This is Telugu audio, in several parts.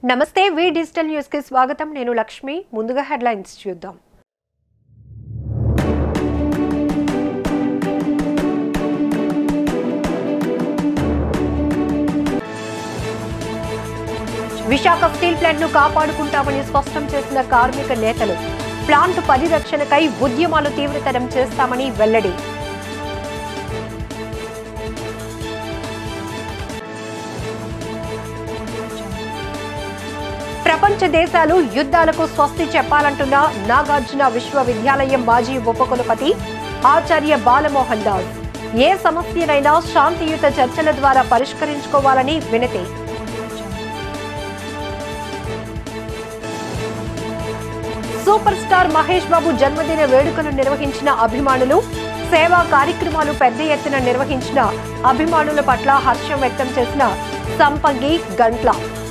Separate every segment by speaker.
Speaker 1: నమస్తే వి డిజిటల్ న్యూస్ కి స్వాగతం నేను లక్ష్మి ముందుగా హెడ్లైన్స్ చూద్దాం విశాఖ స్టీల్ ప్లాంట్ ను కాపాడుకుంటామని స్పష్టం చేసిన కార్మిక నేతలు ప్లాంట్ పరిరక్షణకై ఉద్యమాలు తీవ్రతరం చేస్తామని వెల్లడి ప్రపంచ దేశాలు యుద్ధాలకు స్వస్తి చెప్పాలంటున్న నాగార్జున విశ్వవిద్యాలయం మాజీ ఉపకులపతి ఆచార్య బాలమోహన్ దాస్ ఏ సమస్యనైనా శాంతియుత చర్చల ద్వారా పరిష్కరించుకోవాలని వినతి సూపర్ స్టార్ మహేష్ బాబు జన్మదిన వేడుకలు నిర్వహించిన అభిమానులు సేవా కార్యక్రమాలు పెద్ద ఎత్తున నిర్వహించిన అభిమానుల పట్ల హర్షం వ్యక్తం చేసిన సంపంగి గంట్ల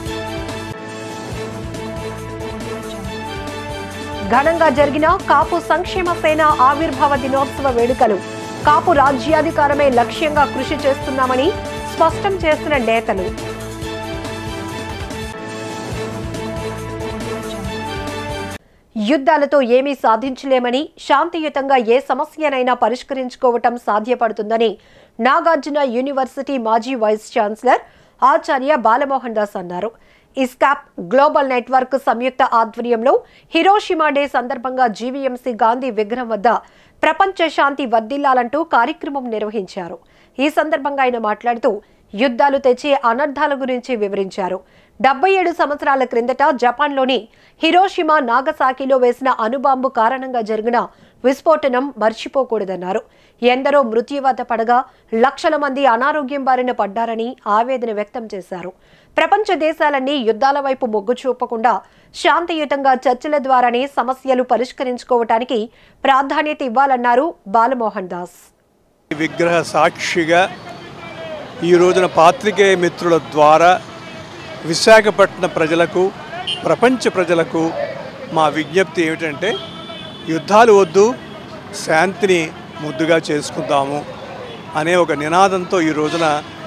Speaker 1: ఘనంగా జరిగిన కాపు సంక్షేమ సేన ఆవిర్భావ దినోత్సవ వేడుకలు కాపు రాజ్యాధికారమే లక్ష్యంగా కృషి చేస్తున్నామని స్పష్టం చేసిన నేతలు యుద్ధాలతో ఏమీ సాధించలేమని శాంతియుతంగా ఏ సమస్యనైనా పరిష్కరించుకోవటం సాధ్యపడుతుందని నాగార్జున యూనివర్సిటీ మాజీ వైస్ ఛాన్సలర్ ఆచార్య బాలమోహన్ దాస్ అన్నారు. ఇస్కాప్ గ్లోబల్ నెట్వర్క్ సంయుక్త ఆధ్వర్యంలో హిరోషిమా డే సందర్భంగా జీవీఎంసీ గాంధీ విగ్రహం వద్ద ప్రపంచ శాంతి వర్ధిల్లాలంటూ కార్యక్రమం నిర్వహించారు. ఈ సందర్భంగా ఆయన మాట్లాడుతూ యుద్ధాలు తెచ్చే అనర్థాల గురించి వివరించారు. 77 సంవత్సరాల క్రిందట జపాన్లోని హిరోషిమా నాగసాకిలో వేసిన అణుబాంబు కారణంగా జరిగిన విస్ఫోటనం మర్చిపోకూడదన్నారు. ఎందరో మృత్యువాత పడగా లక్షల మంది అనారోగ్యం బారిన పడ్డారని ఆవేదన వ్యక్తం చేశారు. ప్రపంచ దేశాలన్నీ యుద్ధాల వైపు మొగ్గు చూపకుండా శాంతియుతంగా చర్చల ద్వారానే సమస్యలు పరిష్కరించుకోవటానికి ప్రాధాన్యత ఇవ్వాలన్నారు బాలమోహన్ దాస్.
Speaker 2: విగ్రహ సాక్షిగా ఈ రోజున పాత్రికేయ మిత్రుల ద్వారా విశాఖపట్నం ప్రజలకు ప్రపంచ ప్రజలకు మా విజ్ఞప్తి ఏమిటంటే యుద్ధాలు వద్దు, శాంతిని ముద్దుగా చేసుకుందాము అనే ఒక నినాదంతో ఈ రోజున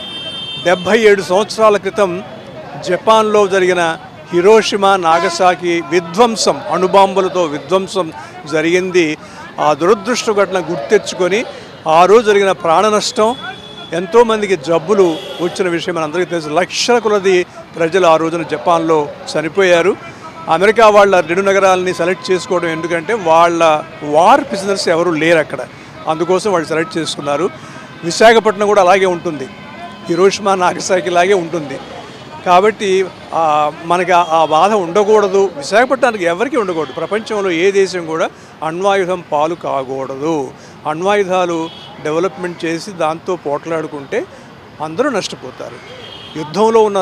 Speaker 2: 77 సంవత్సరాల క్రితం జపాన్లో జరిగిన హిరోషిమా నాగసాకి విధ్వంసం, అణుబాంబులతో విధ్వంసం జరిగింది. ఆ దురదృష్ట ఘటన గుర్తెచ్చుకొని ఆ రోజు జరిగిన ప్రాణ నష్టం, ఎంతోమందికి జబ్బులు వచ్చిన విషయం మనందరికీ తెలుసు. లక్షల కొలది ప్రజలు ఆ రోజున జపాన్లో చనిపోయారు. అమెరికా వాళ్ళ 2 నగరాలని సెలెక్ట్ చేసుకోవడం ఎందుకంటే వాళ్ళ వార్ ప్రిజనర్స్ ఎవరు లేరు అక్కడ, అందుకోసం వాళ్ళు సెలెక్ట్ చేసుకున్నారు. విశాఖపట్నం కూడా అలాగే ఉంటుంది, హిరోషిమా నాగసాకి లాగే ఉంటుంది. కాబట్టి మనకి ఆ బాధ ఉండకూడదు, విశాఖపట్నానికి ఎవరికి ఉండకూడదు. ప్రపంచంలో ఏ దేశం కూడా అణ్వాయుధం పాలు కాకూడదు. అణ్వాయుధాలు డెవలప్మెంట్ చేసి దాంతో పోట్లాడుకుంటే అందరూ నష్టపోతారు. యుద్ధంలో ఉన్న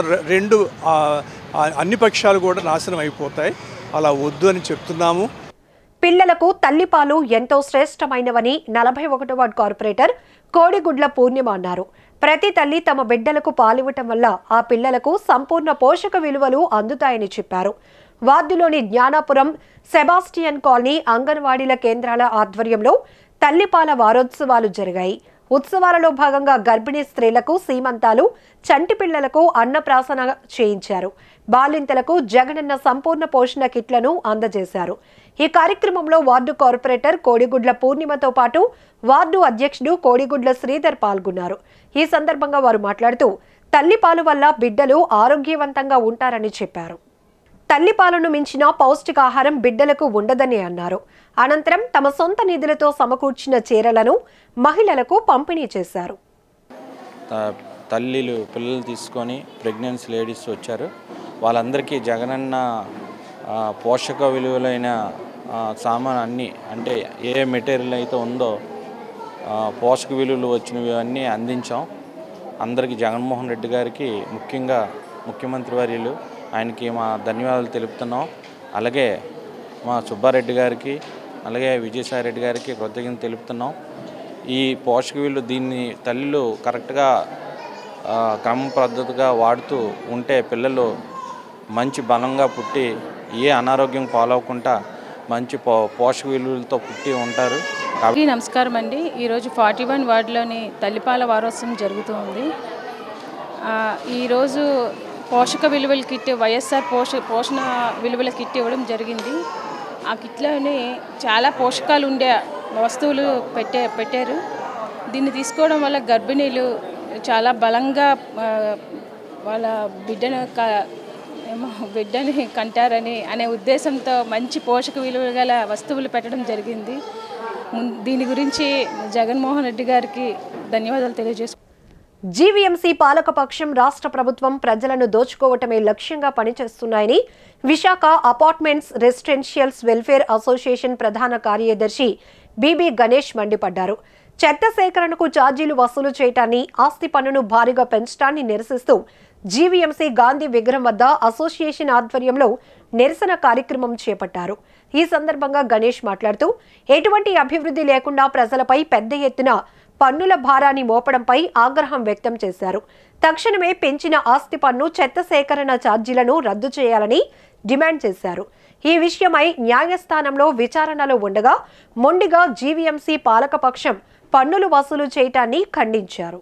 Speaker 2: అన్ని పక్షాలు కూడా నాశనం అయిపోతాయి. అలా వద్దు అని చెప్తున్నాము.
Speaker 1: పిల్లలకు తల్లిపాలు ఎంతో శ్రేష్టమైనవని 41వ వార్డు కార్పొరేటర్ కోడిగుడ్ల పూర్ణిమ అన్నారు. ప్రతి తల్లి తమ బిడ్డలకు పాలివ్వటం వల్ల ఆ పిల్లలకు సంపూర్ణ పోషక విలువలు అందుతాయని చెప్పారు. వార్డులోని జ్ఞానాపురం సెబాస్టియన్ కాలనీ అంగన్వాడీల కేంద్రాల ఆధ్వర్యంలో తల్లిపాల వారోత్సవాలు జరిగాయి. ఉత్సవాలలో భాగంగా గర్భిణీ స్త్రీలకు సీమంతాలు, చంటి పిల్లలకు అన్నప్రాసన చేయించారు. బాలింతలకు జగనన్న సంపూర్ణ పోషణ కిట్లను అందజేశారు. ఈ కార్యక్రమంలో వార్డు కార్పొరేటర్ కోడిగుడ్ల పూర్ణిమతో పాటు వార్డు అధ్యక్షుడు కోడిగుడ్ల శ్రీధర్ పాల్గొన్నారు. ఈ సందర్భంగా వారు మాట్లాడుతూ తల్లిపాలు వల్ల బిడ్డలు ఆరోగ్యవంతంగా ఉంటారని చెప్పారు. తల్లిపాలను మించిన పౌష్టికాహారం బిడ్డలకు ఉండదని అన్నారు. అనంతరం తమ సొంత నిధులతో సమకూర్చిన చీరలను మహిళలకు పంపిణీ చేశారు.
Speaker 3: పిల్లలు తీసుకొని ప్రెగ్నెన్సీ లేడీస్ వచ్చారు. వాళ్ళందరికీ జగనన్న పోషక విలువలైన సామాన్ అన్నీ, అంటే ఏ మెటీరియల్ అయితే ఉందో పోషక విలువలు వచ్చినవి అన్నీ అందించాం. అందరికీ జగన్మోహన్ రెడ్డి గారికి, ముఖ్యంగా ముఖ్యమంత్రి వర్యులు ఆయనకి మా ధన్యవాదాలు తెలుపుతున్నాం. అలాగే మా సుబ్బారెడ్డి గారికి, అలాగే విజయసాయి రెడ్డి గారికి కృతజ్ఞతలు తెలుపుతున్నాం. ఈ పోషక విలువ దీన్ని తల్లులు కరెక్ట్గా క్రమ పద్ధతిగా వాడుతూ ఉంటే పిల్లలు మంచి బలంగా పుట్టి ఏ అనారోగ్యం పాలవకుండా మంచి పోషక విలువలతో పుట్టి ఉంటారు.
Speaker 4: నమస్కారం అండి. ఈరోజు 41 వార్డులోని తల్లిపాల వారోత్సవం జరుగుతుంది. ఈరోజు పోషక విలువల కిట్ వైఎస్ఆర్ పోషణ విలువల కిట్ ఇవ్వడం జరిగింది. ఆ కిట్లోని చాలా పోషకాలు ఉండే వస్తువులు పెట్టారు. దీన్ని తీసుకోవడం వల్ల గర్భిణీలు చాలా బలంగా వాళ్ళ బిడ్డని కంటారని అనే ఉద్దేశంతో మంచి పోషక విలువలు గల వస్తువులు పెట్టడం జరిగింది. దీని గురించి జగన్మోహన్ రెడ్డి గారికి ధన్యవాదాలు తెలియజేస్తున్నాను.
Speaker 1: జీవీఎంసీ పాలకపక్షం రాష్ట్ర ప్రభుత్వం ప్రజలను దోచుకోవటమే లక్ష్యంగా పనిచేస్తున్నాయని Visakha apartments residentials welfare association ప్రధాన కార్యదర్శి బీబీ గణేష్ మండిపడ్డారు. చెత్త సేకరణకు ఛార్జీలు వసూలు చేయటాన్ని, ఆస్తి పన్నును భారీగా పెంచడాన్ని నిరసిస్తూ జీవీఎంసీ గాంధీ విగ్రహం వద్ద అసోసియేషన్ ఆధ్వర్యంలో నిరసన కార్యక్రమం చేపట్టారు. ఈ సందర్భంగా గణేష్ మాట్లాడుతూ ఎటువంటి అభివృద్ధి లేకుండా ప్రజలపై పెద్ద ఎత్తున పన్నుల భారాన్ని మోపడంపై ఆగ్రహం వ్యక్తం చేశారు. తక్షణమే పెంచిన ఆస్తి పన్ను, చెత్త సేకరణ ఛార్జీలను రద్దు చేయాలని డిమాండ్ చేశారు. ఈ విషయమై న్యాయస్థానంలో విచారణలో ఉండగా మొండిగా జీవీఎంసీ పాలకపక్షం పన్నులు వసూలు చేయటాన్ని ఖండించారు.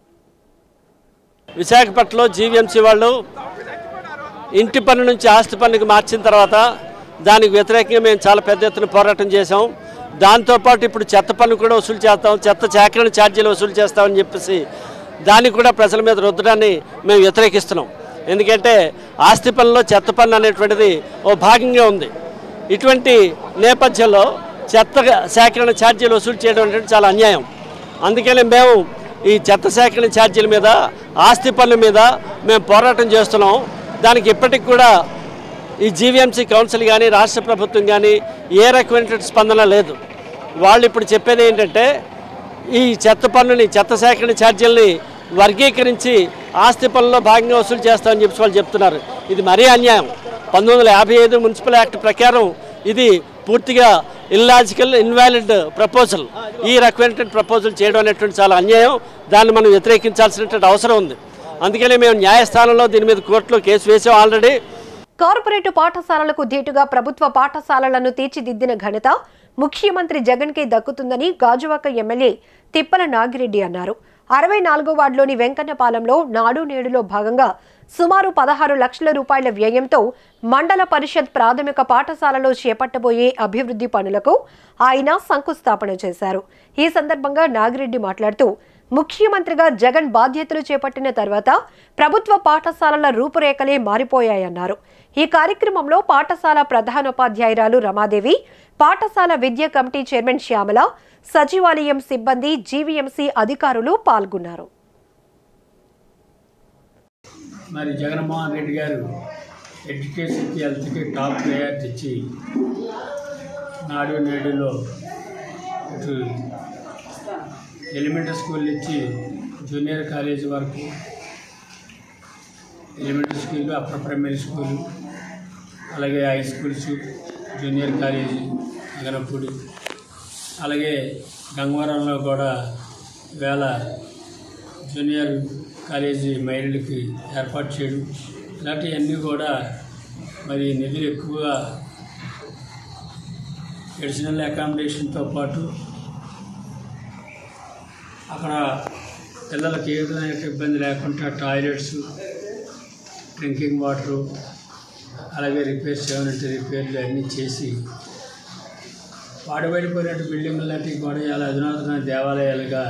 Speaker 5: విశాఖపట్నంలో జీవీఎంసీ వాళ్ళు ఇంటి పన్ను నుంచి ఆస్తి పన్నుకి మార్చిన తర్వాత దానికి వ్యతిరేకంగా మేము చాలా పెద్ద ఎత్తున పోరాటం చేసాం. దాంతోపాటు ఇప్పుడు చెత్త పన్ను కూడా వసూలు చేస్తాం, చెత్త సేకరణ ఛార్జీలు వసూలు చేస్తామని చెప్పేసి దాన్ని కూడా ప్రజల మీద రుద్దడాన్ని మేము వ్యతిరేకిస్తున్నాం. ఎందుకంటే ఆస్తి పన్నులో చెత్త పన్ను అనేటువంటిది ఓ భాగంగా ఉంది. ఇటువంటి నేపథ్యంలో చెత్త సేకరణ ఛార్జీలు వసూలు చేయడం అంటే చాలా అన్యాయం. అందుకని మేము ఈ చెత్త సేకరణ ఛార్జీల మీద, ఆస్తి పన్ను మీద మేము పోరాటం చేస్తున్నాం. దానికి ఇప్పటికి కూడా ఈ జీవీఎంసీ కౌన్సిల్ కానీ రాష్ట్ర ప్రభుత్వం కానీ ఏ రకమైన స్పందన లేదు. వాళ్ళు ఇప్పుడు చెప్పేది ఏంటంటే ఈ చెత్త పన్నుని, చెత్త సేకరణ ఛార్జీలని వర్గీకరించి ఆస్తి పన్నులో భాగంగా వసూలు చేస్తామని చెప్పి వాళ్ళు చెప్తున్నారు. ఇది మరీ అన్యాయం. 1955 మున్సిపల్ యాక్ట్ ప్రకారం ఇది పూర్తిగా ఇల్లాజికల్, ఇన్వాలిడ్ ప్రపోజల్. ఈ రకమైన ప్రపోజల్ చేయడం అనేటువంటి చాలా అన్యాయం. దాన్ని మనం వ్యతిరేకించాల్సినటువంటి అవసరం ఉంది. అందుకనే మేము న్యాయస్థానంలో దీని మీద కోర్టులో కేసు వేసాం ఆల్రెడీ.
Speaker 1: కార్పొరేట్ పాఠశాలలకు ధీటుగా ప్రభుత్వ పాఠశాలలను తీర్చిదిద్దిన ఘనత ముఖ్యమంత్రి జగన్ కి దక్కుతుందని గాజువాక ఎమ్మెల్యే తిప్పల నాగిరెడ్డి అన్నారు. 64వ వార్డులోని వెంకన్నపాలెంలో నాడు నేడులో భాగంగా సుమారు 16 లక్షల రూపాయల వ్యయంతో మండల పరిషత్ ప్రాథమిక పాఠశాలలో చేపట్టబోయే అభివృద్ధి పనులకు ఆయన శంకుస్థాపన చేశారు. ఈ సందర్భంగా నాగిరెడ్డి మాట్లాడుతూ ముఖ్యమంత్రిగా జగన్ బాధ్యతలు చేపట్టిన తర్వాత ప్రభుత్వ పాఠశాలల రూపురేఖలే మారిపోయాయన్నారు. ఈ కార్యక్రమంలో పాఠశాల ప్రధానోపాధ్యాయురాలు రమాదేవి, పాఠశాల విద్యా కమిటీ చైర్మన్ శ్యామల, సచివాలయం సిబ్బంది, జీవీఎంసీ అధికారులు పాల్గొన్నారు.
Speaker 6: మరి జగన్మోహన్ రెడ్డి గారు ఎడ్యుకేషన్కి హెల్త్కి టాప్ ప్రయారిటీ ఇచ్చి నాడు నేడులో ఇటు ఎలిమెంటరీ స్కూల్ నుంచి జూనియర్ కాలేజీ వరకు, elementary school, upper primary school, అలాగే high schools, junior college Aganampudi, అలాగే గంగవరంలో కూడా వేళ జూనియర్ కాలేజీ మహిళలకి ఏర్పాటు చేయడం, ఇలాంటివన్నీ కూడా మరి నిధులు ఎక్కువగా ఎడిషనల్ అకామిడేషన్తో పాటు అక్కడ పిల్లలకి ఏ విధమైన ఇబ్బంది లేకుండా టాయిలెట్స్, డ్రింకింగ్ వాటరు, అలాగే రిపేర్స్ ఏమైనా రిపేర్లు అన్నీ చేసి పాడుబడిపోయినట్టు బిల్డింగ్లు లాంటివి కూడా చాలా అధునాతన దేవాలయాలుగా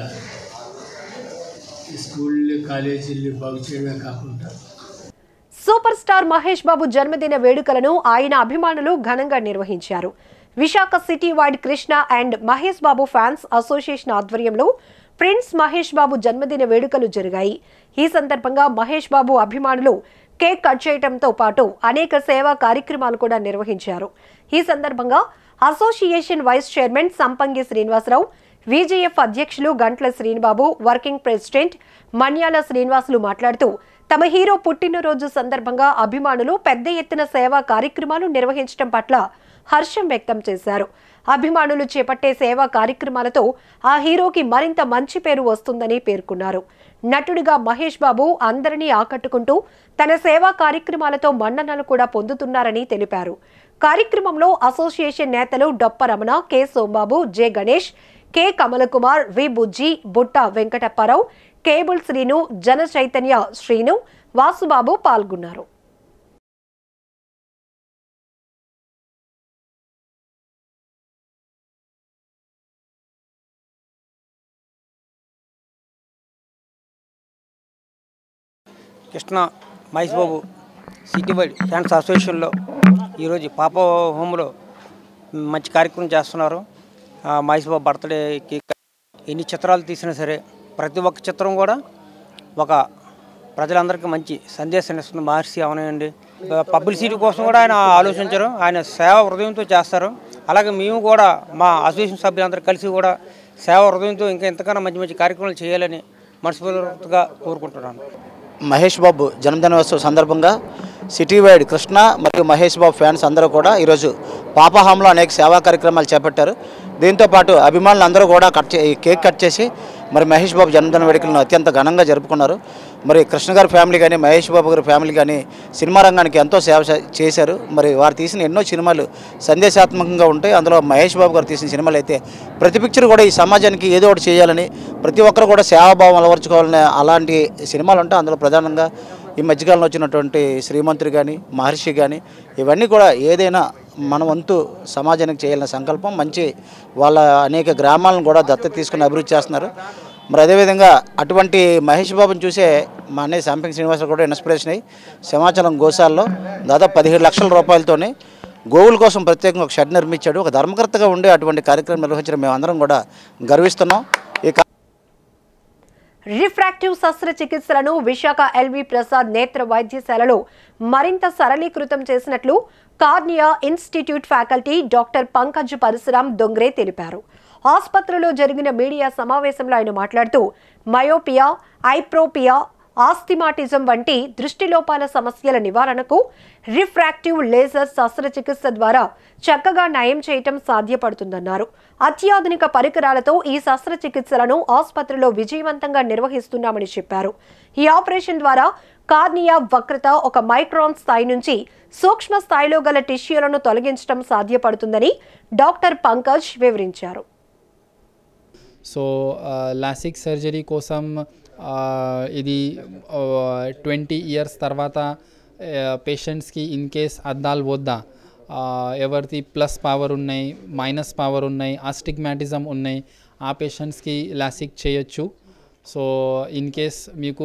Speaker 6: ఈ స్కూళ్ళు, కాలేజీలు బాగు చేయడమే కాకుండా
Speaker 1: సూపర్ స్టార్ మహేష్ బాబు జన్మదిన వేడుకలను ఆయన అభిమానులు ఘనంగా నిర్వహించారు. Visakha city wide Krishna and Mahesh Babu fans association ఆధ్వర్యంలో ప్రిన్స్ మహేష్ బాబు జన్మదిన వేడుకలు జరిగాయి. ఈ సందర్భంగా మహేష్ బాబు అభిమానులు కేక్ కట్ చేయడంతో పాటు అనేక సేవా కార్యక్రమాలు కూడా నిర్వహించారు. ఈ సందర్భంగా అసోసియేషన్ వైస్ చైర్మన్ సంపంగి శ్రీనివాసరావు, విజిఎఫ్ అధ్యక్షులు గంట్ల శ్రీనిబాబు, వర్కింగ్ ప్రెసిడెంట్ మన్యాల శ్రీనివాసులు మాట్లాడుతూ తమ హీరో పుట్టినరోజు సందర్భంగా అభిమానులు పెద్ద ఎత్తున సేవా కార్యక్రమాలు నిర్వహించడం పట్ల హర్షం వ్యక్తం చేశారు. అభిమానులు చేపట్టే సేవా కార్యక్రమాలతో ఆ హీరోకి మరింత మంచి పేరు వస్తుందని పేర్కొన్నారు. నటుడిగా మహేష్ బాబు అందరినీ ఆకట్టుకుంటూ తన సేవా కార్యక్రమాలతో మన్ననలు కూడా పొందుతున్నారని తెలిపారు. కార్యక్రమంలో అసోసియేషన్ నేతలు Doppa Ramana, K Sombabu, J Ganesh, K Kamalakumar, V Bujji, Butta Venkatapparao, cable Srinu, Jana Chaitanya Srinu, Vasubabu పాల్గొన్నారు.
Speaker 7: Krishna Mahesh Babu city wide fans అసోసియేషన్లో ఈరోజు పాప హోమ్లో మంచి కార్యక్రమం చేస్తున్నారు. మహేష్ బాబు బర్త్డే కేక్ ఎన్ని చిత్రాలు తీసినా సరే ప్రతి ఒక్క చిత్రం కూడా ఒక ప్రజలందరికీ మంచి సందేశాన్ని ఇస్తుంది. మహర్షి అవనండి పబ్లిసిటీ కోసం కూడా ఆయన ఆలోచించారు. ఆయన సేవ హృదయంతో చేస్తారు. అలాగే మేము కూడా మా అసోసియేషన్ సభ్యులందరూ కలిసి కూడా సేవ హృదయంతో ఇంకా ఎంతకన్నా మంచి మంచి కార్యక్రమాలు చేయాలని మనస్ఫూర్తిగా కోరుకుంటున్నాను.
Speaker 8: మహేష్ బాబు జన్మదినోత్సవ సందర్భంగా సిటీ వైడ్ కృష్ణ మరియు మహేష్ బాబు ఫ్యాన్స్ అందరూ కూడా ఈరోజు పాపహాంలో అనేక సేవా కార్యక్రమాలు చేపట్టారు. దీంతోపాటు అభిమానులు అందరూ కూడా కేక్ కట్ చేసి మరి మహేష్ బాబు జన్మదిన వేడుకలను అత్యంత ఘనంగా జరుపుకున్నారు. మరి కృష్ణ గారి ఫ్యామిలీ కానీ మహేష్ బాబు గారి ఫ్యామిలీ కానీ సినిమా రంగానికి ఎంతో సేవ చేశారు. మరి వారు తీసిన ఎన్నో సినిమాలు సందేశాత్మకంగా ఉంటాయి. అందులో మహేష్ బాబు గారు తీసిన సినిమాలు అయితే ప్రతి పిక్చర్ కూడా ఈ సమాజానికి ఏదో ఒకటి చేయాలని ప్రతి ఒక్కరు కూడా సేవాభావం అలవర్చుకోవాలని అలాంటి సినిమాలు ఉంటాయి. అందులో ప్రధానంగా ఈ మధ్యకాలంలో వచ్చినటువంటి శ్రీమంతుడు కానీ మహర్షి కానీ ఇవన్నీ కూడా ఏదైనా మన వంతు సమాజానికి చేయాలనే సంకల్పం మంచి వాళ్ళ అనేక గ్రామాలను కూడా దత్తత తీసుకుని అభివృద్ధి చేస్తున్నారు. మరి అదేవిధంగా అటువంటి మహేష్ బాబుని చూసే మా అన్నయ్య సంపింగ్ శ్రీనివాసరావు కూడా ఇన్స్పిరేషన్ అయ్యి సింహాచలం గోశాలలో దాదాపు 17 లక్షల రూపాయలతోనే గోవుల కోసం ప్రత్యేకంగా ఒక షెడ్ నిర్మించాడు. ఒక ధర్మకర్తగా ఉండి అటువంటి కార్యక్రమం నిర్వహించడం మేమందరం కూడా గర్విస్తున్నాం. ఈ
Speaker 1: రిఫ్రాక్టివ్ శస్త్రచికిత్సలను విశాఖ ఎల్వి ప్రసాద్ నేత్ర వైద్యశాలలో మరింత సరళీకృతం చేసినట్లు cornea institute faculty doctor Pankaj Parashuram Dongre తెలిపారు. ఆసుపత్రిలో జరిగిన మీడియా సమావేశంలో ఆయన మాట్లాడుతూ మయోపియా, ఐప్రోపియా, ఆస్టిమాటిజం వంటి దృష్టిలోపాల సమస్యల నివారణకు రిఫ్రాక్టివ్ లేజర్ శస్త్రచికిత్స ద్వారా చక్కగా నయం చేయటం సాధ్యపడుతుందన్నారు. అత్యాధునిక పరికరాలతో ఈ శస్త్రచికిత్సలను ఆసుపత్రిలో విజయవంతంగా నిర్వహిస్తున్నామని చెప్పారు. ఈ ఆపరేషన్ ద్వారా కార్నియా వక్రత ఒక మైక్రాన్ స్థాయి నుంచి సూక్ష్మ స్థాయిలో గల టిష్యూలను తొలగించడం సాధ్యపడుతుందని డాక్టర్ పంకజ్ వివరించారు.
Speaker 9: సో లాసిక్ సర్జరీ కోసం ఇది 20 ఇయర్స్ తర్వాత పేషెంట్స్కి ఇన్ కేస్ అద్దాలు వద్దా, ఎవరిది ప్లస్ పవర్ ఉన్నాయి, మైనస్ పవర్ ఉన్నాయి, ఆస్టిగ్మాటిజం ఉన్నాయి, ఆ పేషెంట్స్కి లాసిక్ చేయొచ్చు. సో ఇన్ కేస్ మీకు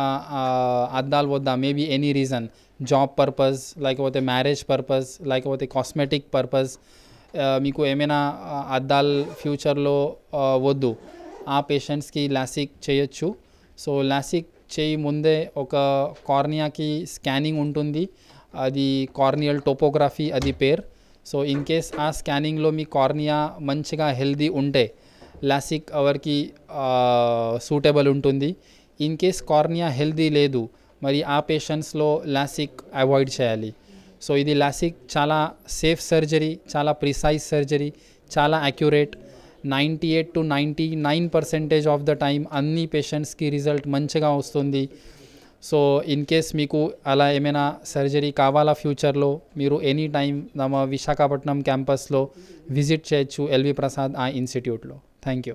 Speaker 9: అద్దాలు వద్దా, maybe any reason, job purpose, లేకపోతే మ్యారేజ్ పర్పస్, లేకపోతే కాస్మెటిక్ పర్పస్, మీకు ఏమైనా అద్దాలు ఫ్యూచర్లో వద్దు, ఆ పేషెంట్స్కి లాసిక్ చేయొచ్చు. సో లాసిక్ చేయి ముందే ఒక కార్నియాకి స్కానింగ్ ఉంటుంది, అది కార్నియల్ టోపోగ్రఫీ అది పేరు. సో ఇన్ కేస్ ఆ స్కానింగ్లో మీ కార్నియా మంచిగా హెల్దీ ఉంటే లాసిక్ ఎవరికి సూటబుల్ ఉంటుంది. ఇన్ కేస్ కార్నియా హెల్దీ లేదు, మరి ఆ పేషెంట్స్లో లాసిక్ అవాయిడ్ చేయాలి. సో ఇది లాసిక్ చాలా సేఫ్ సర్జరీ, చాలా ప్రిసైజ్ సర్జరీ, చాలా accurate. 98 to 99% of the time అన్ని పేషెంట్స్కి రిజల్ట్ మంచిగా వస్తుంది. సో ఇన్ కేస్ మీకు అలా ఏమైనా సర్జరీ కావాలా ఫ్యూచర్లో, మీరు ఎనీ టైం మా విశాఖపట్నం క్యాంపస్లో విజిట్ చేయొచ్చు ఎల్వి ప్రసాద్ ఆ ఇన్స్టిట్యూట్లో. Thank you.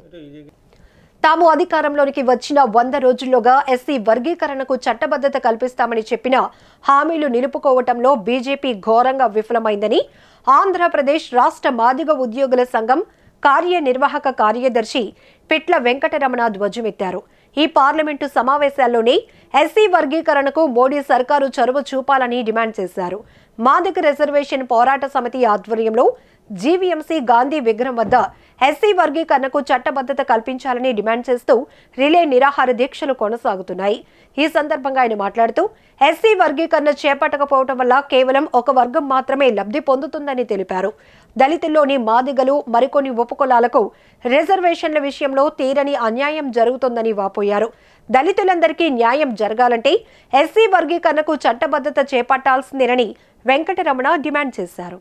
Speaker 1: తాము అధికారంలోనికి వచ్చిన 100 రోజుల్లోగా ఎస్సీ వర్గీకరణకు చట్టబద్ధత కల్పిస్తామని చెప్పిన హామీలు నిలుపుకోవటంలో బీజేపీ ఘోరంగా విఫలమైందని ఆంధ్రప్రదేశ్ రాష్ట్ర మాదిగ ఉద్యోగుల సంఘం కార్యనిర్వాహక కార్యదర్శి పిట్ల వెంకటరమణ ధ్వజమెత్తారు. ఈ పార్లమెంటు సమావేశాల్లోనే ఎస్సీ వర్గీకరణకు మోడీ సర్కారు చొరవ చూపాలని డిమాండ్ చేశారు. మాదిగ రిజర్వేషన్ పోరాట సమితి ఆధ్వర్యంలో జీవీఎంసీ గాంధీ విగ్రహం వద్ద ఎస్సీ వర్గీకరణకు చట్టబద్ధత కల్పించాలని డిమాండ్ చేస్తూ రిలే నిరాహార దీక్షలు కొనసాగుతున్నాయి. ఈ సందర్భంగా ఆయన మాట్లాడుతూ ఎస్సీ వర్గీకరణ చేపట్టకపోవడం వల్ల కేవలం ఒక వర్గం మాత్రమే లబ్ధి పొందుతుందని తెలిపారు. దళితుల్లోని మాదిగలు, మరికొన్ని ఉపకులాలకు రిజర్వేషన్ల విషయంలో తీరని అన్యాయం జరుగుతోందని వాపోయారు. దళితులందరికీ న్యాయం జరగాలంటే ఎస్సీ వర్గీకరణకు చట్టబద్ధత చేపట్టాల్సిందేనని వెంకటరమణ డిమాండ్ చేశారు.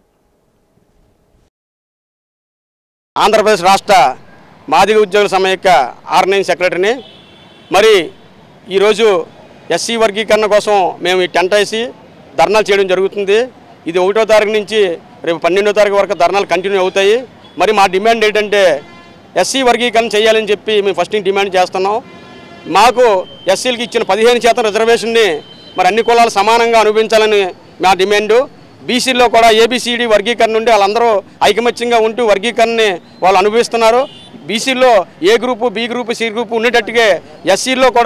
Speaker 10: ఆంధ్రప్రదేశ్ రాష్ట్ర మాదిగ ఉద్యోగుల సమైక్య ఆర్గనైజింగ్ సెక్రటరీని. మరి ఈరోజు ఎస్సీ వర్గీకరణ కోసం మేము ఈ టెంట్ వేసి ధర్నాలు చేయడం జరుగుతుంది. ఇది 1వ తారీఖు నుంచి రేపు 12వ తారీఖు వరకు ధర్నాలు కంటిన్యూ అవుతాయి. మరి మా డిమాండ్ ఏంటంటే ఎస్సీ వర్గీకరణ చేయాలని చెప్పి మేము ఫస్ట్ డిమాండ్ చేస్తున్నాం. మాకు ఎస్సీలకి ఇచ్చిన 15% రిజర్వేషన్ని మరి అన్ని కులాలు సమానంగా అనుభవించాలని మా డిమాండు. బీసీలో కూడా ఏబిసిడి వర్గీకరణ నుండి వాళ్ళందరూ ఐకమత్యంగా ఉంటూ వర్గీకరణని వాళ్ళు అనుభవిస్తున్నారు. బీసీలో A group, B group, C group ఉండేటట్టుగా ఎస్సీలో కూడా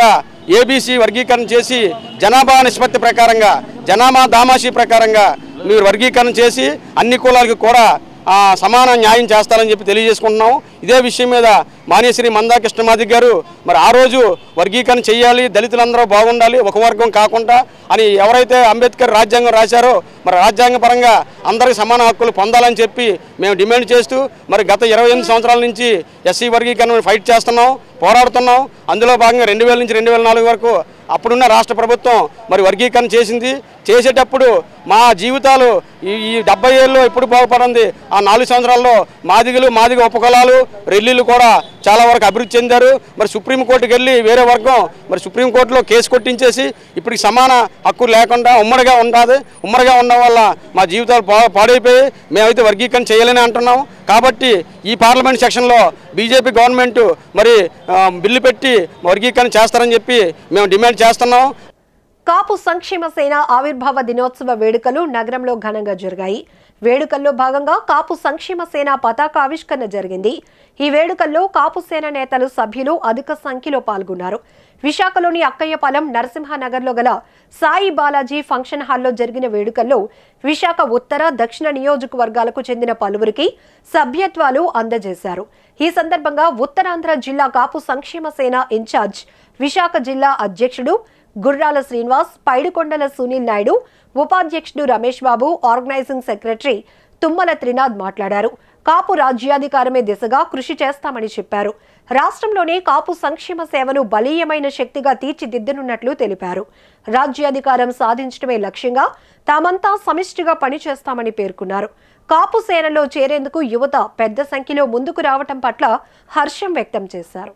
Speaker 10: ఏబీసీ వర్గీకరణ చేసి జనాభా నిష్పత్తి ప్రకారంగా జనాభా దామాషీ ప్రకారంగా మీరు వర్గీకరణ చేసి అన్ని కులాలకు కూడా సమాన న్యాయం చేస్తారని చెప్పి తెలియజేసుకుంటున్నాం. ఇదే విషయం మీద మాన్యశ్రీ మందా కృష్ణమాదిక్ గారు మరి ఆ రోజు వర్గీకరణ చేయాలి, దళితులందరూ బాగుండాలి, ఒక వర్గం కాకుండా అని ఎవరైతే అంబేద్కర్ రాజ్యాంగం రాశారో మరి రాజ్యాంగ పరంగా అందరికీ సమాన హక్కులు పొందాలని చెప్పి మేము డిమాండ్ చేస్తూ మరి గత 28 సంవత్సరాల నుంచి ఎస్సీ వర్గీకరణ ఫైట్ చేస్తున్నాం, పోరాడుతున్నాం. అందులో భాగంగా 2000 నుంచి 2004 వరకు అప్పుడున్న రాష్ట్ర ప్రభుత్వం మరి వర్గీకరణ చేసింది. చేసేటప్పుడు మా జీవితాలు ఈ 70 ఏళ్ళలో ఎప్పుడు బాగుపడింది. ఆ 4 సంవత్సరాల్లో మాదిగ ఉపకులాలు రెల్లీలు కూడా చాలా వరకు అభివృద్ధి చెందారు. మరి సుప్రీంకోర్టుకి వెళ్ళి వేరే వర్గం మరి సుప్రీంకోర్టులో కేసు కొట్టించేసి ఇప్పటికి సమాన హక్కు లేకుండా ఉమ్మడిగా ఉండడం వల్ల మా జీవితాలు పాడైపోయి మేమైతే వర్గీకరణ చేయాలని అంటున్నాం. కాబట్టి ఈ పార్లమెంట్ సెక్షన్లో బీజేపీ గవర్నమెంట్ మరి బిల్లు పెట్టి వర్గీకరణ చేస్తారని చెప్పి మేము డిమాండ్ చేస్తున్నాం.
Speaker 1: కాపు సంక్షేమ సేన ఆవిర్భావ దినోత్సవ వేడుకలు నగరంలో ఘనంగా జరిగాయి. వేడుకల్లో భాగంగా కాపు సంక్షేమ సేన పతాక ఆవిష్కరణ జరిగింది. ఈ వేడుకల్లో కాపు సేన నేతలు సభ్యులు అధిక సంఖ్యలో పాల్గొన్నారు. విశాఖలోని అక్కయ్యపాలెం నరసింహనగర్లో గల సాయి బాలాజీ ఫంక్షన్ హాల్లో జరిగిన వేడుకల్లో విశాఖ ఉత్తర దక్షిణ నియోజకవర్గాలకు చెందిన పలువురికి సభ్యత్వాలు అందజేశారు. ఈ సందర్భంగా ఉత్తరాంధ్ర జిల్లా కాపు సంక్షేమ సేన ఇన్ఛార్జ్, విశాఖ జిల్లా అధ్యక్షుడు గుర్రాల శ్రీనివాస్, పైడికొండల సునీల్ నాయుడు, ఉపాధ్యక్షుడు రమేష్ బాబు, ఆర్గనైజింగ్ సెక్రటరీ తుమ్మల త్రినాథ్ మాట్లాడారు. కాపు రాజ్యాధికారమే దిశగా కృషి చేస్తామని చెప్పారు. రాష్ట్రంలోనే కాపు సంక్షేమ సేవను బలీయమైన శక్తిగా తీర్చిదిద్దనున్నట్లు తెలిపారు. రాజ్యాధికారం సాధించడమే లక్ష్యంగా తామంతా సమిష్టిగా పనిచేస్తామని పేర్కొన్నారు. కాపు సేనలో చేరేందుకు యువత పెద్ద సంఖ్యలో ముందుకు రావటం పట్ల హర్షం వ్యక్తం చేశారు.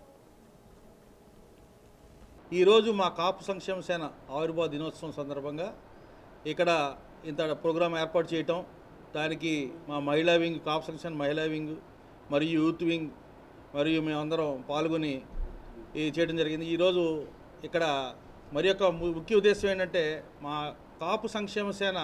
Speaker 11: ఈరోజు మా కాపు సంక్షేమ సేన ఆవిర్భావ దినోత్సవం సందర్భంగా ఇక్కడ ఇంత ప్రోగ్రాం ఏర్పాటు చేయటం, దానికి మా మహిళా వింగ్, కాపు సంక్షేమ మహిళా వింగ్ మరియు యూత్ వింగ్ మరియు మేమందరం పాల్గొని చేయడం జరిగింది. ఈరోజు ఇక్కడ మరి యొక్క ముఖ్య ఉద్దేశం ఏంటంటే మా కాపు సంక్షేమ సేన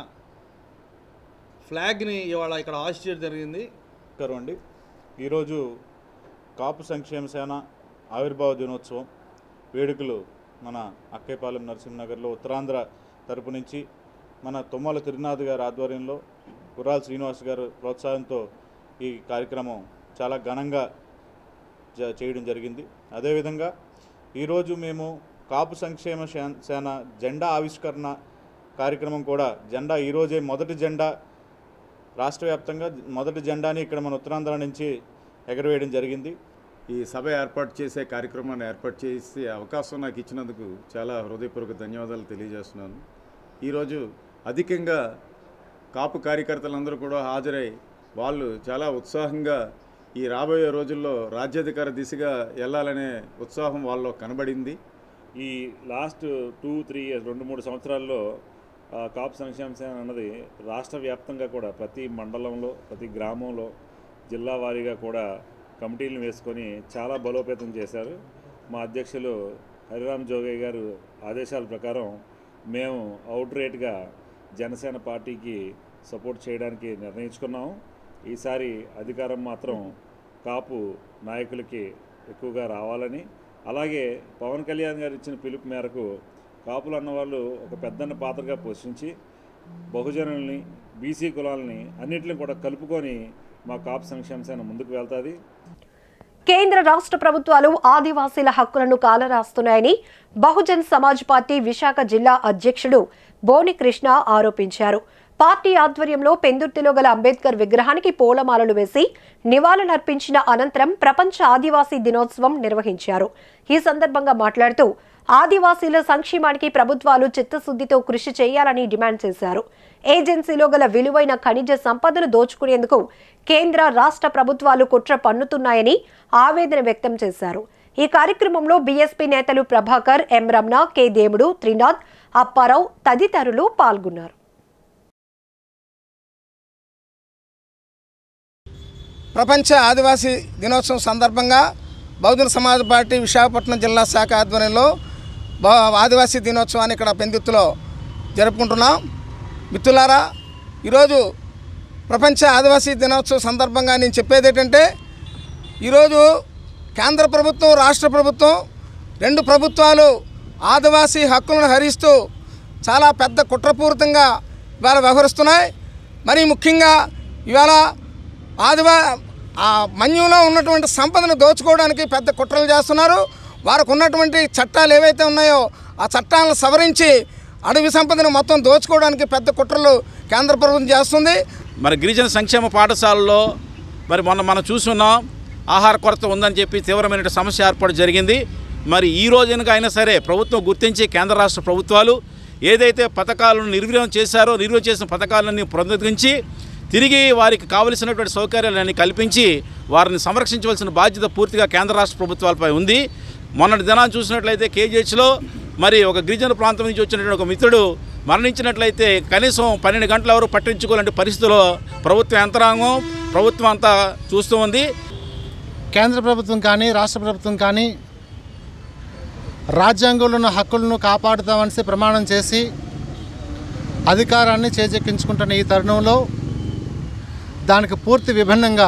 Speaker 11: ఫ్లాగ్ని ఇవాళ ఇక్కడ ఆవిష్కరించడం జరిగింది.
Speaker 12: అండి ఈరోజు కాపు సంక్షేమ సేన ఆవిర్భావ దినోత్సవం వేడుకలు మన అక్కయ్యపాలెం నరసింహనగర్లో ఉత్తరాంధ్ర తరపు నుంచి మన తుమ్మల త్రినాథ్ గారి ఆధ్వర్యంలో గుర్రాల శ్రీనివాస్ గారు ప్రోత్సాహంతో ఈ కార్యక్రమం చాలా ఘనంగా చేయడం జరిగింది. అదేవిధంగా ఈరోజు మేము కాపు సంక్షేమ సేన జెండా ఆవిష్కరణ కార్యక్రమం కూడా ఈరోజే మొదటి జెండా రాష్ట్ర వ్యాప్తంగా మొదటి జెండాని ఇక్కడ మన ఉత్తరాంధ్ర నుంచి ఎగరవేయడం జరిగింది.
Speaker 13: ఈ సభ ఏర్పాటు చేసే కార్యక్రమాన్ని ఏర్పాటు చేసే అవకాశం నాకు ఇచ్చినందుకు చాలా హృదయపూర్వక ధన్యవాదాలు తెలియజేస్తున్నాను. ఈరోజు అధికంగా కాపు కార్యకర్తలందరూ కూడా హాజరై వాళ్ళు చాలా ఉత్సాహంగా ఈ రాబోయే రోజుల్లో రాజ్యాధికార దిశగా వెళ్ళాలనే ఉత్సాహం వాళ్ళలో కనబడింది.
Speaker 12: ఈ లాస్ట్ 2-3 సంవత్సరాల్లో కాపు సంక్షేమ సేన అన్నది రాష్ట్ర వ్యాప్తంగా కూడా ప్రతి మండలంలో, ప్రతి గ్రామంలో, జిల్లా వారీగా కూడా కమిటీలను వేసుకొని చాలా బలోపేతం చేశారు. మా అధ్యక్షులు హరిరామ్ జోగయ్య గారు ఆదేశాల ప్రకారం మేము అవుట్రేట్గా జనసేన పార్టీకి సపోర్ట్ చేయడానికి నిర్ణయించుకున్నాము. ఈసారి అధికారం మాత్రం కాపు నాయకులకి ఎక్కువగా రావాలని, అలాగే పవన్ కళ్యాణ్ గారు ఇచ్చిన పిలుపు మేరకు కాపులు అన్నవాళ్ళు ఒక పెద్దన్న పాత్రగా పోషించి బహుజనుల్ని, బీసీ కులాలని అన్నింటిని కూడా కలుపుకొని మా కాపు సంక్షేమ సేన ముందుకు వెళ్తుంది.
Speaker 1: కేంద్ర రాష్ట్ర ప్రభుత్వాలు ఆదివాసీల హక్కులను కాలరాస్తున్నాయని బహుజన్ సమాజ్ పార్టీ విశాఖ జిల్లా అధ్యక్షుడు బోని కృష్ణ ఆరోపించారు. పార్టీ ఆధ్వర్యంలో పెందుర్తిలో గల అంబేద్కర్ విగ్రహానికి పూలమాలలు వేసి నివాళులర్పించిన అనంతరం ప్రపంచ ఆదివాసీ దినోత్సవం నిర్వహించారు. ఈ సందర్భంగా మాట్లాడుతూ ఆదివాసీల సంక్షేమానికి ప్రభుత్వాలు చిత్తశుద్ధితో కృషి చేయాలని డిమాండ్ చేశారు. ఏజెన్సీలో గల విలువైన ఖనిజ సంపదను దోచుకునేందుకు కేంద్ర రాష్ట్ర ప్రభుత్వాలు కుట్ర పన్నుతున్నాయని ఆవేదన వ్యక్తం చేశారు. ఈ కార్యక్రమంలో బీఎస్పీ నేతలు ప్రభాకర్, ఎం రమణ, కె దేవుడు, త్రినాథ్, అప్పారావు తదితరులు పాల్గొన్నారు.
Speaker 14: ప్రపంచ ఆదివాసీ దినోత్సవం సందర్భంగా బహుజన సమాజ్ పార్టీ విశాఖపట్నం జిల్లా శాఖ ఆధ్వర్యంలో ఆదివాసీ దినోత్సవాన్ని ఇక్కడ పెందుర్తిలో జరుపుకుంటున్నాం. మిత్రులారా, ఈరోజు ప్రపంచ ఆదివాసీ దినోత్సవం సందర్భంగా నేను చెప్పేది ఏంటంటే, ఈరోజు కేంద్ర ప్రభుత్వం, రాష్ట్ర ప్రభుత్వం 2 ప్రభుత్వాలు ఆదివాసీ హక్కులను హరిస్తూ చాలా పెద్ద కుట్రపూరితంగా ఇవాళ వ్యవహరిస్తున్నాయి. మరి ముఖ్యంగా ఇవాళ మన్యంలో ఉన్నటువంటి సంపదను దోచుకోవడానికి పెద్ద కుట్రలు చేస్తున్నారు. వారికి ఉన్నటువంటి చట్టాలు ఏవైతే ఉన్నాయో ఆ చట్టాలను సవరించి అడవి సంపదను మొత్తం దోచుకోవడానికి పెద్ద కుట్రలు కేంద్ర ప్రభుత్వం చేస్తుంది.
Speaker 10: మరి గిరిజన సంక్షేమ పాఠశాలలో మరి మనం చూస్తున్నాం, ఆహార కొరత ఉందని చెప్పి తీవ్రమైన సమస్య ఏర్పాటు జరిగింది. మరి ఈ రోజునగా అయినా సరే ప్రభుత్వం గుర్తించి కేంద్ర రాష్ట్ర ప్రభుత్వాలు ఏదైతే పథకాలను నిర్వీర్యం చేసిన పథకాలన్నీ పునరుద్ధరించి తిరిగి వారికి కావలసినటువంటి సౌకర్యాలన్నీ కల్పించి వారిని సంరక్షించవలసిన బాధ్యత పూర్తిగా కేంద్ర రాష్ట్ర ప్రభుత్వాలపై ఉంది. మొన్నటి దినాన్ని చూసినట్లయితే కేజీహెచ్లో మరి ఒక గిరిజన ప్రాంతం నుంచి వచ్చినటువంటి ఒక మిత్రుడు మరణించినట్లయితే కనీసం 12 గంటలు ఎవరు పట్టించుకోవాలంటే పరిస్థితుల్లో ప్రభుత్వ యంత్రాంగం ప్రభుత్వం అంతా చూస్తూ ఉంది.
Speaker 15: కేంద్ర ప్రభుత్వం కానీ రాష్ట్ర ప్రభుత్వం కానీ రాజ్యాంగంలో ఉన్న హక్కులను కాపాడుతామని ప్రమాణం చేసి అధికారాన్ని చేజెక్కించుకుంటున్న ఈ తరుణంలో దానికి పూర్తి విభిన్నంగా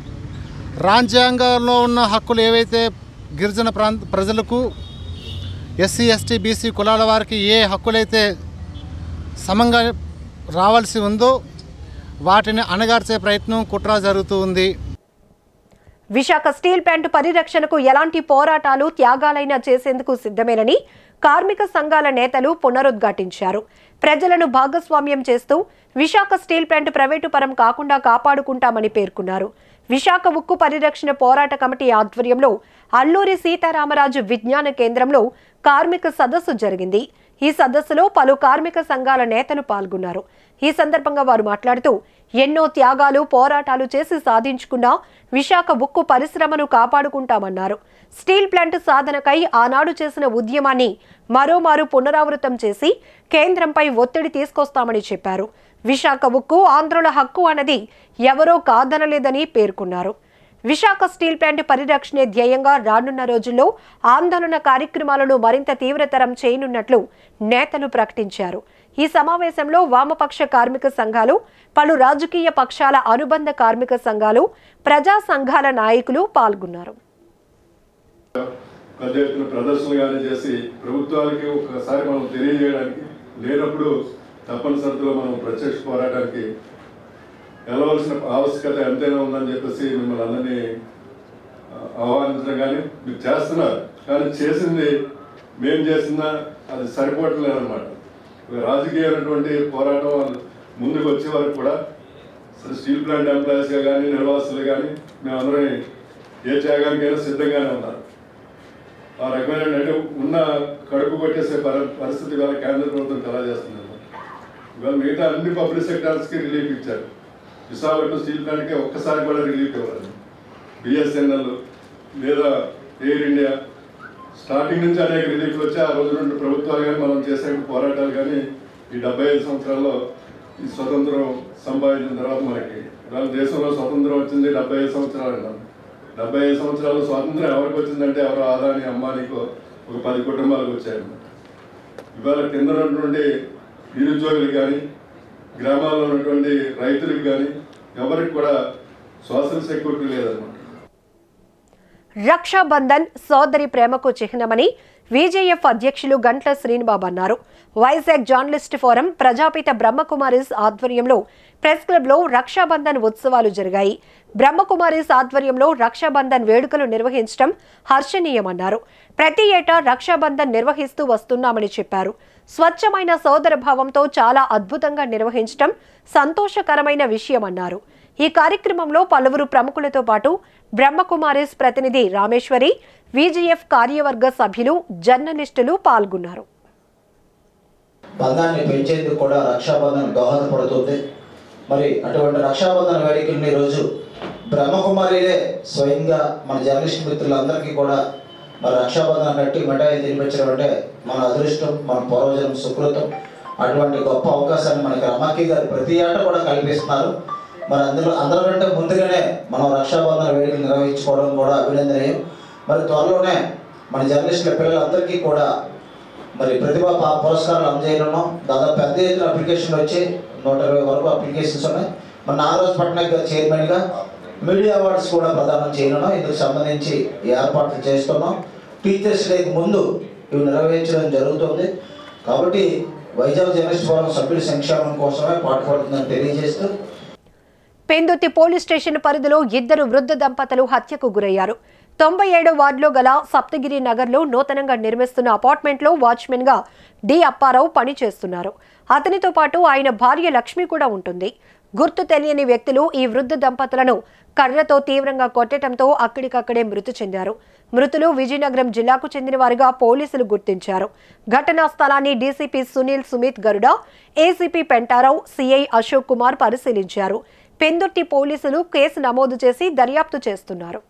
Speaker 15: రాజ్యాంగంలో ఉన్న హక్కులు ఏవైతే గిరిజన ప్రజలకు ఎస్సీ ఎస్టీ బీసీ కులాల వారికి ఏ హక్కులైతే సమంగా రావాల్సి ఉందో వాటిని అణగార్చే ప్రయత్నం కుట్ర జరుగుతూ ఉంది.
Speaker 1: విశాఖ స్టీల్ ప్లాంట్ పరిరక్షణకు ఎలాంటి పోరాటాలు త్యాగాలైనా చేసేందుకు సిద్ధమేనని కార్మిక సంఘాల నేతలు పునరుద్ఘాటించారు. ప్రజలను భాగస్వామ్యం చేస్తూ విశాఖ స్టీల్ ప్లాంట్ ప్రైవేటు పరం కాకుండా కాపాడుకుంటామని పేర్కొన్నారు. విశాఖ ఉక్కు పరిరక్షణ పోరాట కమిటీ ఆధ్వర్యంలో అల్లూరి సీతారామరాజు విజ్ఞాన కేంద్రంలో కార్మిక సదస్సు జరిగింది. ఈ సదస్సులో పలు కార్మిక సంఘాల నేతలు పాల్గొన్నారు. ఈ సందర్భంగా వారు మాట్లాడుతూ ఎన్నో త్యాగాలు పోరాటాలు చేసి సాధించుకున్న విశాఖ ఉక్కు పరిశ్రమను కాపాడుకుంటామన్నారు. స్టీల్ ప్లాంట్ సాధనకై ఆనాడు చేసిన ఉద్యమాన్ని మరోమారు పునరావృతం చేసి కేంద్రంపై ఒత్తిడి తీసుకొస్తామని చెప్పారు. విశాఖ ఉక్కు ఆంధ్రుల హక్కు అన్నది ఎవరో కాదనలేదని పేర్కొన్నారు. విశాఖ స్టీల్ ప్లాంట్ పరిరక్షణే ధ్యేయంగా రానున్న రోజుల్లో ఆందోళన కార్యక్రమాలను మరింత తీవ్రతరం చేయనున్నట్లు నేతలు ప్రకటించారు. ఈ సమావేశంలో వామపక్ష కార్మిక సంఘాలు, పలు రాజకీయ పక్షాల అనుబంధ కార్మిక సంఘాలు, ప్రజా సంఘాల నాయకులు పాల్గొన్నారు.
Speaker 16: పెద్ద ఎత్తున ప్రదర్శనలు చేసి ప్రభుత్వాలకి ఒకసారి మనం తెలియజేయడానికి లేనప్పుడు తప్పనిసరిలో మనం ప్రత్యక్ష పోరాటానికి వెళ్ళవలసిన ఆవశ్యకత ఎంతైనా ఉందని చెప్పేసి మిమ్మల్ని అందరినీ ఆహ్వానించడం కానీ మీరు చేస్తున్నారు. కానీ చేసింది మేము చేసిందా అది సరిపోవట్లేదు అనమాట. రాజకీయమైనటువంటి పోరాటం ముందుకు వచ్చే వరకు కూడా స్టీల్ ప్లాంట్ ఎంప్లాయీస్గా కానీ నిర్వాసులు కానీ మేమందరం ఏ త్యాగానికైనా సిద్ధంగానే ఉన్నారు. ఆ రకమైన అంటే ఉన్న కడుపు కొట్టేసే పరిస్థితి ఇవాళ కేంద్ర ప్రభుత్వం కలా చేస్తుంది. ఇవాళ మిగతా అన్ని పబ్లిక్ సెక్టార్స్కి రిలీఫ్ ఇచ్చారు. విశాఖపట్నం స్టీల్ ప్లాంట్కి ఒక్కసారి కూడా రిలీఫ్ ఇవ్వాలి. బిఎస్ఎన్ఎల్ లేదా ఎయిర్ ఇండియా స్టార్టింగ్ నుంచి అనేక రిలీఫ్లు వచ్చి ఆ రోజు నుండి ప్రభుత్వాలు కానీ మనం చేసే పోరాటాలు కానీ ఈ 75 సంవత్సరాల్లో ఈ స్వతంత్రం సంపాదించిన తర్వాత మనకి ఇవాళ దేశంలో స్వతంత్రం వచ్చింది 75 సంవత్సరాలు అన్నాం. 75 సంవత్సరాలు స్వాతంత్రం ఎవరికి వచ్చిందంటే ఎవరో ఆదాని అంబానీకో ఒక 10 కుటుంబాలకు వచ్చాయి. ఇవాళ కింద ఉన్నటువంటి నిరుద్యోగులకు కానీ గ్రామాల్లో ఉన్నటువంటి రైతులకు కానీ ఎవరికి కూడా సోషల్ సెక్యూరిటీ లేదన్నమాట.
Speaker 1: రక్షాబంధన్ సోదరి ప్రేమకు చిహ్నమని విజేఎఫ్ అధ్యక్షులు గంట్ల శ్రీనిబాబు అన్నారు. వైజాగ్ జర్నలిస్ట్ ఫోరం ప్రజాపిత బ్రహ్మకుమారిస్ ఆధ్వర్యంలో ప్రెస్ క్లబ్లో రక్షాబంధన్ ఉత్సవాలు జరిగాయి. బ్రహ్మకుమారిస్ ఆధ్వర్యంలో రక్షాబంధన్ వేడుకలు నిర్వహించడం హర్షణీయమన్నారు. ప్రతి ఏటా రక్షాబంధన్ నిర్వహిస్తూ వస్తున్నామని చెప్పారు. స్వచ్ఛమైన సోదర భావంతో చాలా అద్భుతంగా నిర్వహించడం సంతోషకరమైన విషయమన్నారు. ఈ కార్యక్రమంలో పలువురు ప్రముఖులతో పాటు బ్రహ్మకుమారిస్ ప్రతినిధి రామేశ్వరి, విజిఎఫ్ కార్యవర్గ సభ్యులు, జర్నలిస్టులు పాల్గొన్నారు.
Speaker 8: బంధాన్ని పెంచేందుకు కూడా రక్షాబంధన్ దోహదపడుతుంది. మరి అటువంటి రక్షాబంధన వేడుకల్ని ఈరోజు బ్రహ్మకుమారిలే స్వయంగా మన జర్నలిస్ట్ మిత్రులందరికీ కూడా మరి రక్షాబంధన కట్టి మిఠాయి తినిపించడం అంటే మన అదృష్టం, మన పూర్వజనం సుకృతం. అటువంటి గొప్ప అవకాశాన్ని మనకి రమాకి గారు ప్రతి ఏటా కూడా కల్పిస్తున్నారు. మరి అందరికంటే ముందుగానే మనం రక్షాబంధన వేడుకలు నిర్వహించుకోవడం కూడా అభినందనీయం. మరి త్వరలోనే మన జర్నలిస్టుల పిల్లలందరికీ కూడా మరి ప్రతిభా పురస్కారాలు అందజేయనున్నాం. దాదాపు పెద్ద ఎత్తున అప్లికేషన్లు వచ్చి 120 వరకు అప్లికేషన్స్ ఉన్నాయి. మన నాగరాజు పట్నాయక్ గారు చైర్మన్గా మీడియా అవార్డ్స్ కూడా ప్రదానం చేయనున్నాం. ఇందుకు సంబంధించి ఏర్పాట్లు చేస్తున్నాం. టీచర్స్ డేకి ముందు ఇవి నెరవేర్చడం జరుగుతుంది. కాబట్టి వైజాగ్ జర్నలిస్ట్ ఫోరం సభ్యుల సంక్షేమం కోసమే పాటుపడుతుందని తెలియజేస్తూ
Speaker 1: పెందుర్తి పోలీస్ స్టేషన్ పరిధిలో ఇద్దరు వృద్ధ దంపతులు హత్యకు గురయ్యారు. 97 వార్డులో గల సప్తగిరి నగర్లో నూతనంగా నిర్మిస్తున్న అపార్ట్మెంట్లో వాచ్మెన్ గా డి అప్పారావు పనిచేస్తున్నారు. అతనితో పాటు ఆయన భార్య లక్ష్మి కూడా ఉంటుంది. గుర్తు తెలియని వ్యక్తులు ఈ వృద్ధ దంపతులను కర్రతో తీవ్రంగా కొట్టడంతో అక్కడికక్కడే మృతి చెందారు. మృతులు విజయనగరం జిల్లాకు చెందిన వారిగా పోలీసులు గుర్తించారు. ఘటనా స్థలాన్ని DCP Sunil Sumit Garuda, ACP Pentarao, CI Ashok Kumar పరిశీలించారు. పెందుర్తి పోలీసులు కేసు నమోదు చేసి దర్యాప్తు చేస్తున్నారు.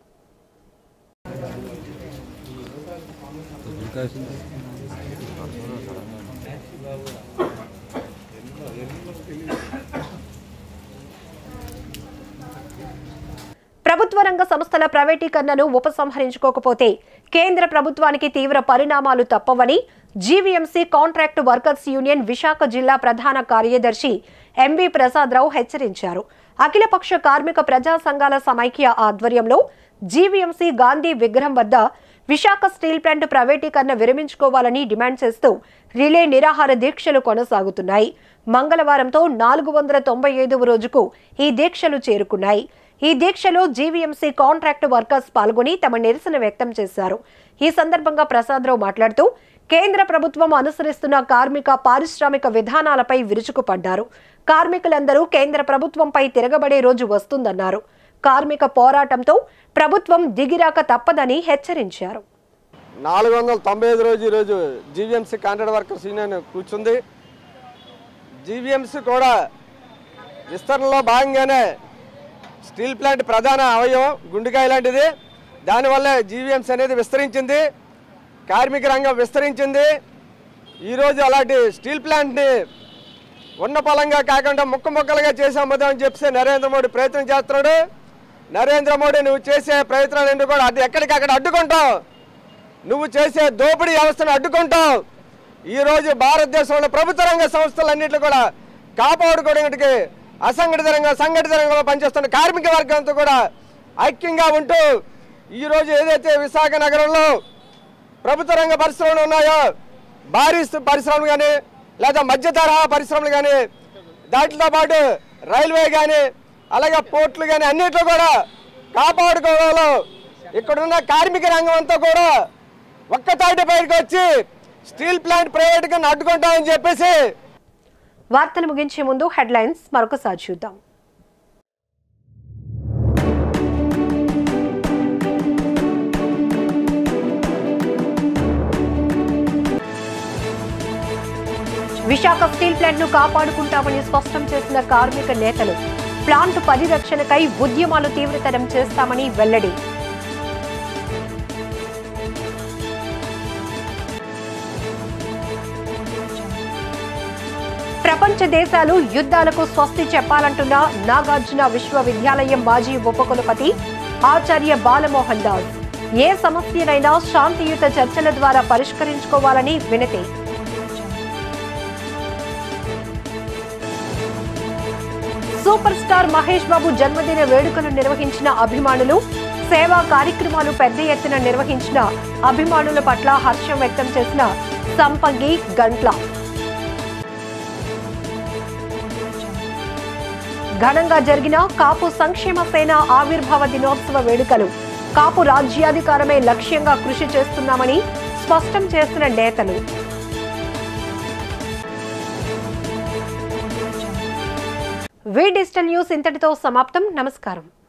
Speaker 1: ప్రభుత్వ రంగ సంస్థల ప్రైవేటీకరణను ఉపసంహరించుకోకపోతే కేంద్ర ప్రభుత్వానికి తీవ్ర పరిణామాలు తప్పవని GVMC contract workers union Visakha జిల్లా ప్రధాన కార్యదర్శి ఎంవి ప్రసాదరావు హెచ్చరించారు. అఖిలపక్ష కార్మిక ప్రజా సంఘాల సమైక్య ఆధ్వర్యంలో జీవీఎంసీ గాంధీ విగ్రహం వద్ద విశాఖ స్టీల్ ప్లాంట్ ప్రైవేటీకరణ విరమించుకోవాలని డిమాండ్ చేస్తూ రిలే నిరాహార దీక్షలు కొనసాగుతున్నాయి. మంగళవారంతో 495వ రోజుకు ఈ దీక్షలు చేరుకున్నాయి. ఈ దీక్షలో జీవీఎంసీ కాంట్రాక్ట్ వర్కర్స్ పాల్గొని తమ నిరసన వ్యక్తం చేశారు. ఈ సందర్భంగా ప్రసాదరావు మాట్లాడుతూ కేంద్ర ప్రభుత్వం అనుసరిస్తున్న కార్మిక పారిశ్రామిక విధానాలపై విరుచుకుపడ్డారు. కార్మికులందరూ కేంద్ర ప్రభుత్వంపై తిరగబడే రోజు వస్తుందన్నారు. కార్మిక పోరాటంతో ప్రభుత్వం దిగిరాక తప్పదని హెచ్చరించారు.
Speaker 17: 495 రోజు ఈరోజు జీవీఎంసీ కాంట్రాక్ట్ వర్కర్స్ యూనియన్ కూర్చుంది. జీవీఎంసీ కూడా విస్తరణలో భాగంగానే స్టీల్ ప్లాంట్ ప్రధాన అవయవం గుండెకాయ లాంటిది. దానివల్లే జీవీఎంసీ అనేది విస్తరించింది, కార్మిక రంగం విస్తరించింది. ఈరోజు అలాంటి స్టీల్ ప్లాంట్ని ఉన్న పొలంగా కాకుండా ముక్కలుగా చేసి అమ్ముదామని చెప్పి నరేంద్ర మోడీ ప్రయత్నం చేస్తున్నాడు. నరేంద్ర మోడీ నువ్వు చేసే ప్రయత్నాలన్నీ కూడా ఎక్కడికక్కడ అడ్డుకుంటావు. నువ్వు చేసే దోపిడీ వ్యవస్థను అడ్డుకుంటావు. ఈరోజు భారతదేశంలో ప్రభుత్వ రంగ సంస్థలన్నింటినీ కూడా కాపాడుకోవడానికి అసంఘటిత రంగం సంఘటిత రంగంలో పనిచేస్తున్న కార్మిక వర్గంతో కూడా ఐక్యంగా ఉంటూ ఈరోజు ఏదైతే విశాఖ నగరంలో ప్రభుత్వ రంగ పరిశ్రమలు ఉన్నాయో, భారీ పరిశ్రమలు కానీ లేదా మధ్య తరహా పరిశ్రమలు కానీ, దాంట్లో పాటు రైల్వే కానీ అలాగే పోర్టులు కానీ అన్నింటిలో కూడా కాపాడుకోవాలో ఇక్కడున్న కార్మిక రంగం అంతా కూడా ఒక్కతాటి పైకి వచ్చి స్టీల్ ప్లాంట్ ప్రైవేట్గా అడ్డుకుంటామని చెప్పేసి.
Speaker 1: వార్తలు ముగించే ముందు హెడ్లైన్స్ మరొకసారి చూద్దాం. విశాఖ స్టీల్ ప్లాంట్ ను కాపాడుకుంటామని స్పష్టం చేసిన కార్మిక నేతలు. ప్లాంట్ పరిరక్షణకై ఉద్యమాలు తీవ్రతరం చేస్తామని వెల్లడి. ప్రపంచ దేశాలు యుద్ధాలకు స్వస్తి చెప్పాలంటున్న నాగార్జున విశ్వవిద్యాలయం మాజీ ఉపకులపతి ఆచార్య బాలమోహన్ దాస్. ఏ సమస్యనైనా శాంతియుత చర్చల ద్వారా పరిష్కరించుకోవాలని వినతి. సూపర్ స్టార్ మహేష్ బాబు జన్మదిన వేడుకలు నిర్వహించిన అభిమానులు, సేవా కార్యక్రమాలు పెద్ద ఎత్తున నిర్వహించిన అభిమానుల పట్ల హర్షం వ్యక్తం చేసిన సంపంగి గంట్ల. ఘనంగా జరిగిన కాపు సంక్షేమ సేన ఆవిర్భావ దినోత్సవ వేడుకలు. కాపు రాజ్యాధికారమే లక్ష్యంగా కృషి చేస్తున్నామని స్పష్టం చేసిన నేతలు. వి డిజిటల్ న్యూస్ ఇంతటితో సమాప్తం. నమస్కారం.